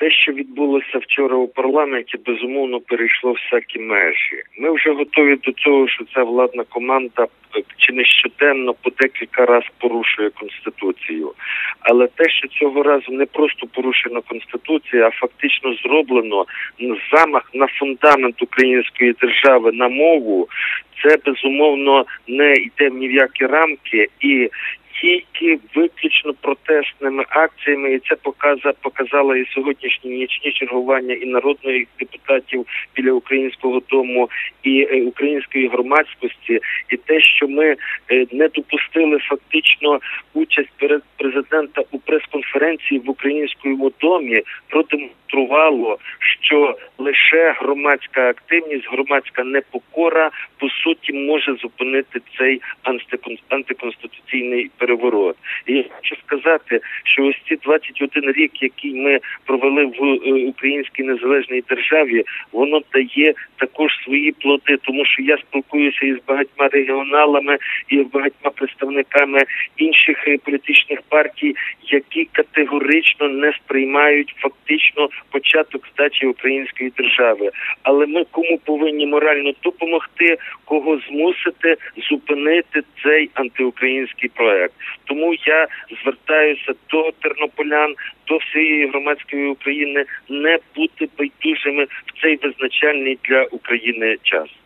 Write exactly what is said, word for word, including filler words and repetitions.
Те, що відбулося вчора у парламенті, безумовно перейшло всякі межі. Ми вже готові до того, що ця владна команда чи не щоденно по декілька разів порушує Конституцію. Але те, що цього разу не просто порушено Конституцію, а фактично зроблено замах на фундамент української держави, на мову, це безумовно не йде ні в які рамки і тільки виключно протестними акціями, і це показа, показало і сьогоднішні нічні чергування і народних депутатів біля Українського дому, і е, української громадськості, і те, що ми е, не допустили фактично участь перед президента у прес-конференції в Українському домі, продемонструвало, що лише громадська активність, громадська непокора, по суті, може зупинити цей антиконституційний переворот. І я хочу сказати, що ось ці двадцять один рік, який ми провели в українській незалежній державі, воно дає також свої плоди, тому що я спілкуюся із багатьма регіоналами і багатьма представниками інших політичних партій, які категорично не сприймають фактично початок здачі української держави. Але ми кому повинні морально допомогти, кого змусити зупинити цей антиукраїнський проект. Тому я звертаюся до тернополян, до всієї громадської України не бути байдужими в цей визначальний для України час.